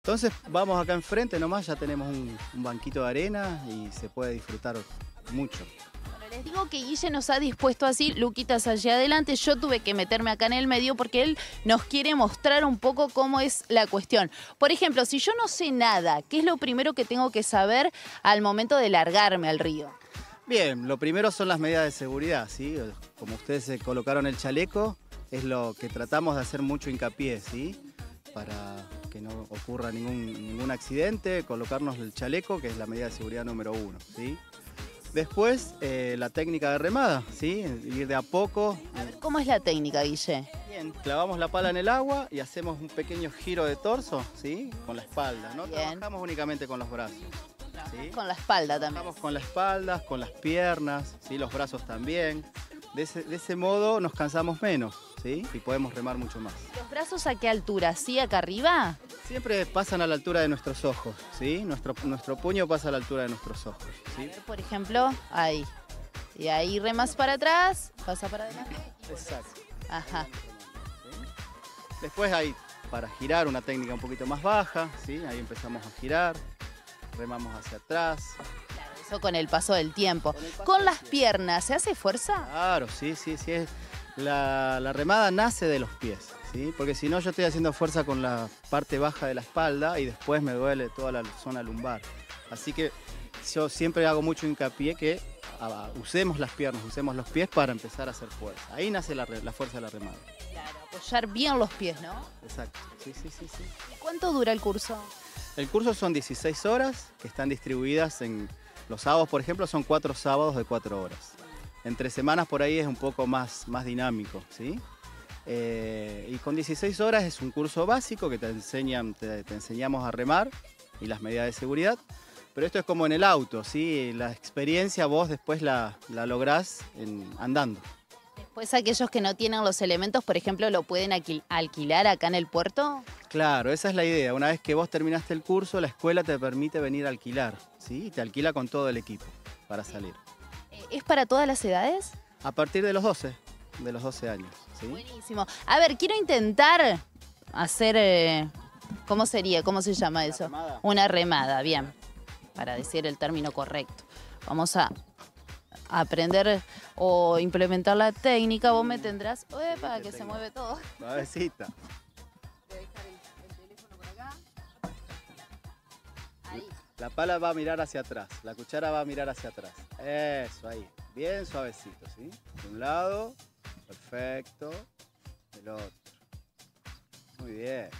Entonces vamos acá enfrente nomás, ya tenemos un banquito de arena y se puede disfrutar mucho. Bueno, les digo que Guille nos ha dispuesto así, Luquitas allá adelante, yo tuve que meterme acá en el medio porque él nos quiere mostrar un poco cómo es la cuestión. Por ejemplo, si yo no sé nada, ¿qué es lo primero que tengo que saber al momento de largarme al río? Bien, lo primero son las medidas de seguridad, ¿sí? Como ustedes se colocaron el chaleco, es lo que tratamos de hacer mucho hincapié, ¿sí? Para que no ocurra ningún accidente, colocarnos el chaleco, que es la medida de seguridad número 1, ¿sí? Después, la técnica de remada, ¿sí? Ir de a poco. A ver, ¿cómo es la técnica, Guille? Bien, clavamos la pala en el agua y hacemos un pequeño giro de torso, ¿sí? Con la espalda, no Bien. trabajamos únicamente con los brazos. ¿Sí? Con la espalda también. Trabajamos con la espalda, con las piernas, ¿sí? Los brazos también. De ese modo nos cansamos menos, ¿sí? Y podemos remar mucho más. ¿Los brazos a qué altura? ¿Sí, acá arriba? Siempre pasan a la altura de nuestros ojos, ¿sí? Nuestro puño pasa a la altura de nuestros ojos, ¿sí? A ver, por ejemplo, ahí. Y ahí remas para atrás, pasa para adelante. Exacto. Ajá. Después hay para girar una técnica un poquito más baja, ¿sí? Ahí empezamos a girar, remamos hacia atrás. Claro, eso con el paso del tiempo. Con las piernas, ¿se hace fuerza? Claro, sí. La remada nace de los pies, ¿sí? Porque si no yo estoy haciendo fuerza con la parte baja de la espalda y después me duele toda la zona lumbar. Así que yo siempre hago mucho hincapié que usemos las piernas, usemos los pies para empezar a hacer fuerza. Ahí nace la fuerza de la remada. Claro, apoyar bien los pies, ¿no? Exacto, sí. ¿Y cuánto dura el curso? El curso son 16 horas que están distribuidas en los sábados, por ejemplo, son 4 sábados de 4 horas. Entre semanas por ahí es un poco más dinámico, ¿sí? Y con 16 horas es un curso básico que te enseñamos a remar y las medidas de seguridad. Pero esto es como en el auto, ¿sí? La experiencia vos después la lográs andando. Después aquellos que no tienen los elementos, por ejemplo, ¿lo pueden alquilar acá en el puerto? Claro, esa es la idea. Una vez que vos terminaste el curso, la escuela te permite venir a alquilar, ¿sí? Y te alquila con todo el equipo para salir. ¿Es para todas las edades? A partir de los 12 años, ¿sí? Buenísimo. A ver, quiero intentar hacer, ¿cómo sería? ¿Cómo se llama eso? Remada. Una remada, bien, para decir el término correcto. Vamos a aprender o implementar la técnica. Vos me tendrás, para que se mueve todo. Suavecita. Voy a dejar el teléfono por acá. Ahí. La pala va a mirar hacia atrás, la cuchara va a mirar hacia atrás. Eso, ahí. Bien suavecito, ¿sí? De un lado, perfecto. Del otro. Muy bien.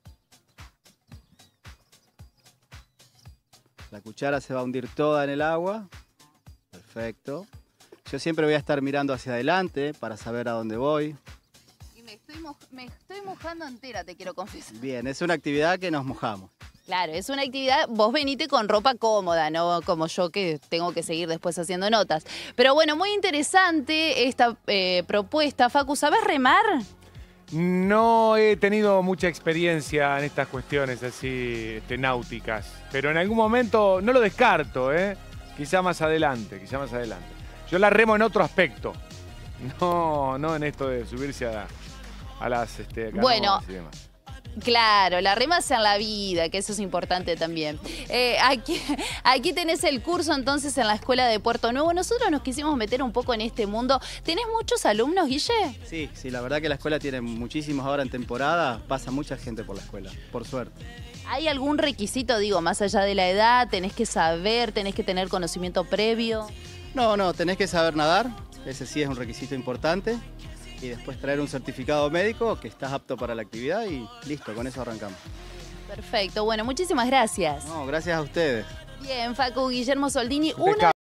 La cuchara se va a hundir toda en el agua. Perfecto. Yo siempre voy a estar mirando hacia adelante para saber a dónde voy. Y me estoy mojando entera, te quiero confesar. Bien, es una actividad que nos mojamos. Claro, es una actividad, vos venite con ropa cómoda, no como yo que tengo que seguir después haciendo notas. Pero bueno, muy interesante esta propuesta. Facu, ¿sabés remar? No he tenido mucha experiencia en estas cuestiones así náuticas, pero en algún momento no lo descarto, quizá más adelante. Yo la remo en otro aspecto, no en esto de subirse a las Bueno, canoas y demás. Claro, la remasa en la vida, que eso es importante también. Aquí tenés el curso entonces en la Escuela de Puerto Nuevo. Nosotros nos quisimos meter un poco en este mundo. ¿Tenés muchos alumnos, Guille? Sí, la verdad que la escuela tiene muchísimos ahora en temporada. Pasa mucha gente por la escuela, por suerte. ¿Hay algún requisito, digo, más allá de la edad? ¿Tenés que saber, tenés que tener conocimiento previo? No, tenés que saber nadar. Ese sí es un requisito importante. Y después traer un certificado médico que estás apto para la actividad y listo, con eso arrancamos. Perfecto, bueno, muchísimas gracias. No, gracias a ustedes. Bien, Facu, Guillermo Soldini, Impecable.